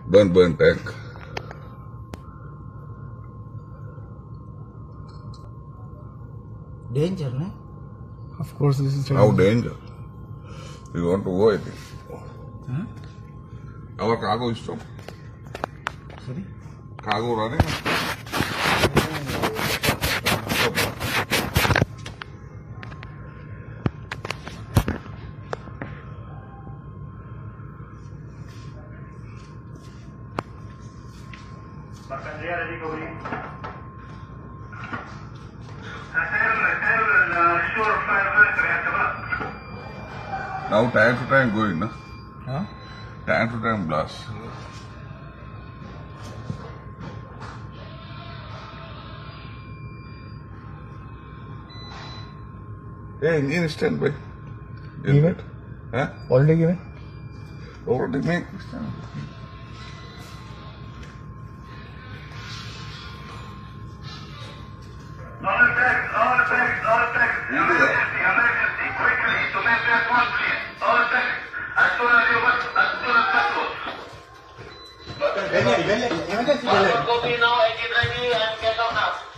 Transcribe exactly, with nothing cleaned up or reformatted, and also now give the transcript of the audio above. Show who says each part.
Speaker 1: Burn, burn tank.
Speaker 2: Danger, no?
Speaker 3: Of course, this is
Speaker 1: How danger? We want to go, I think.
Speaker 2: Huh?
Speaker 1: Our cargo is stopped.
Speaker 2: Sorry?
Speaker 1: Cargo running. Now time to time going, no?
Speaker 3: Huh?
Speaker 1: Time to time blast. Hey, engine standby.
Speaker 3: Give it?
Speaker 1: Huh?
Speaker 3: Already given?
Speaker 1: Already make.
Speaker 4: All attacks, all attacks, all attacks. Emergency, emergency, quickly, to make that one please. All attacks, as soon as you must, as soon as possible. Copy now, engine ready and get on now.